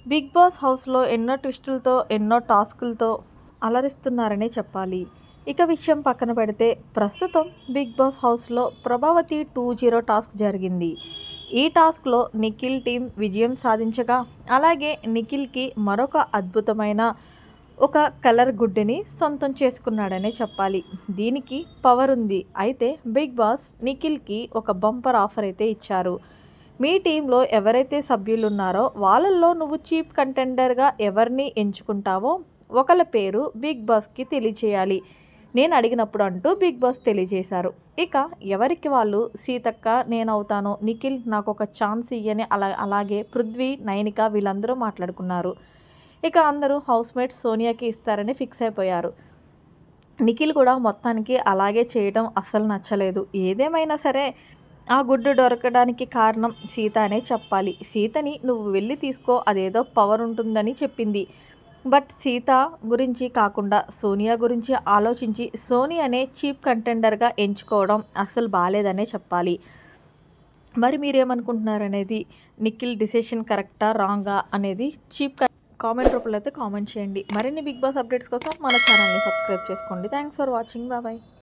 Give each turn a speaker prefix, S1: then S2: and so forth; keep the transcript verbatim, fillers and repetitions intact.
S1: Big boss హౌస్లో ఎన్నో ట్విస్టులతో ఎన్నో టాస్కులతో అలరిస్తున్నారనే చెప్పాలి. ఇక విషయం పక్కన పెడితే ప్రస్తుతం బిగ్ బాస్ హౌస్లో ప్రభావతి టూ జీరో టాస్క్ జరిగింది. ఈ టాస్క్లో నిఖిల్ టీం విజయం సాధించగా, అలాగే నిఖిల్కి మరొక అద్భుతమైన ఒక కలర్ గుడ్డిని సొంతం చేసుకున్నాడనే చెప్పాలి. దీనికి పవర్ ఉంది. అయితే బిగ్ బాస్ నిఖిల్కి ఒక బంపర్ ఆఫర్ అయితే ఇచ్చారు. మీ టీంలో ఎవరైతే సభ్యులు ఉన్నారో వాళ్ళల్లో నువ్వు చీఫ్ కంటెండర్గా ఎవరిని ఎంచుకుంటావో ఒకళ్ళ పేరు బిగ్ బాస్కి తెలియచేయాలి నేను అడిగినప్పుడు అంటూ బిగ్ బాస్ తెలియజేశారు. ఇక ఎవరికి వాళ్ళు సీతక్క నేను అవుతాను, నిఖిల్ నాకు ఒక ఛాన్స్ ఇయ్యని అలా అలాగే పృథ్వీ, నైనిక వీళ్ళందరూ మాట్లాడుకున్నారు. ఇక అందరూ హౌస్మేట్స్ సోనియాకి ఇస్తారని ఫిక్స్ అయిపోయారు. నిఖిల్ కూడా మొత్తానికి అలాగే చేయడం అస్సలు నచ్చలేదు. ఏదేమైనా సరే ఆ గుడ్డు దొరకడానికి కారణం సీత అనే చెప్పాలి. సీతని నువ్వు వెళ్ళి తీసుకో, అదేదో పవర్ ఉంటుందని చెప్పింది. బట్ సీత గురించి కాకుండా సోనియా గురించి ఆలోచించి సోనియానే చీఫ్ కంటెండర్గా ఎంచుకోవడం అస్సలు బాలేదనే చెప్పాలి. మరి మీరేమనుకుంటున్నారు అనేది, నిఖిల్ డిసిషన్ కరెక్టా రాంగా అనేది చీఫ్ కామెంట్ రూపంలో అయితే కామెంట్ చేయండి. మరిన్ని బిగ్ బాస్ అప్డేట్స్ కోసం మన ఛానల్ని సబ్స్క్రైబ్ చేసుకోండి. Thanks for watching. Bye bye.